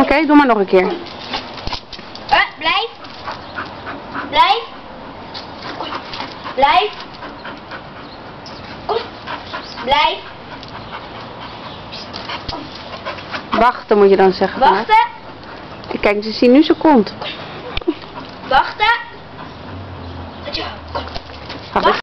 Oké, doe maar nog een keer. Blijf. Blijf. Blijf. Blijf. Wachten moet je dan zeggen. Wachten. Kijk, ze zien nu zijn kont. Wachten. Ga weg.